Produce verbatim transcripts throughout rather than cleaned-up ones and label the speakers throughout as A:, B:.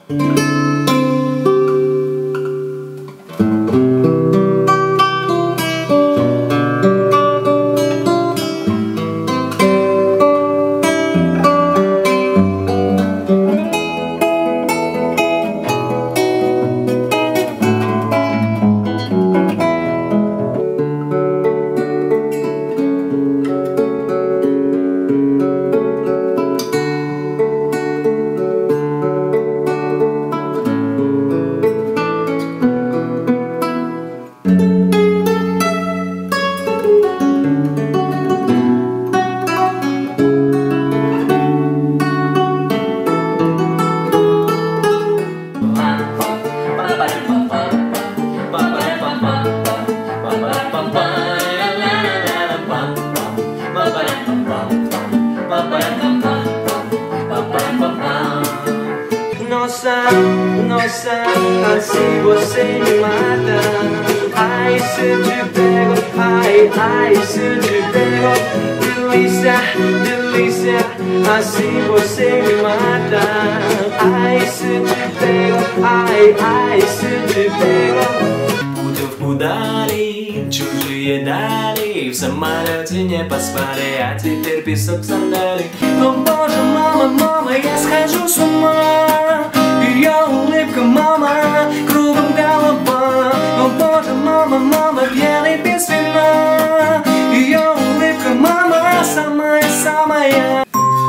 A: Nossa, nossa, assim você me mata. Ai, se eu te pego, ai, ai, se eu te pego. Delícia, delícia, assim você me mata. Ai, se eu te pego, ai, ai, se eu te pego.
B: Путев удали, чужие дали. В самолете не поспали, а теперь песок сандали. О боже, мама, мама, я схожу с ума. Ее улыбка, мама, кругом голова. О боже, мама, мама, пьяный без вина. Ее улыбка, мама, самая-самая.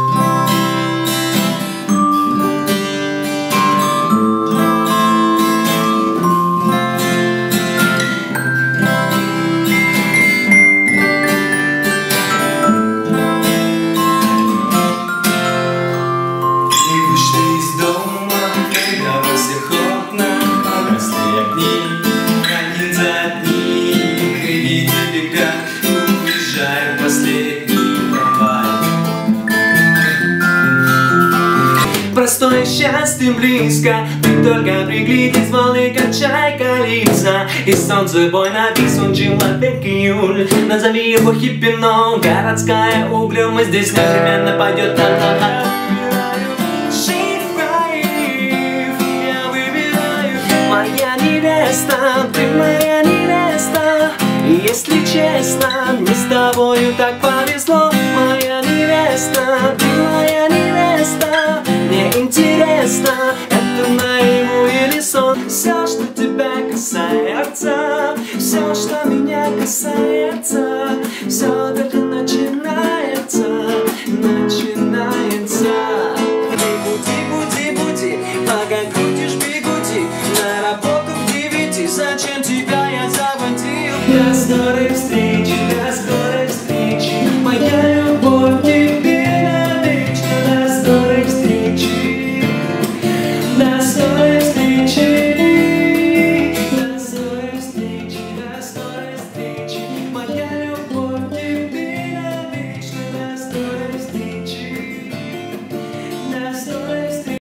A: Простое счастье близко, ты только приглядись, волны качай колеса. И солнце бой написан, человек июль. Назови его хиппино, городская углем, и здесь непременно пойдет она. Я выбираю, моя невеста, ты моя невеста. И если честно, мне с тобою так повезло. Моя невеста, ты моя невеста. Мне интересно, это наяву или сон. Все, что тебя касается, все, что меня касается, все только начинается, начинается. Пути, пути, пути, пока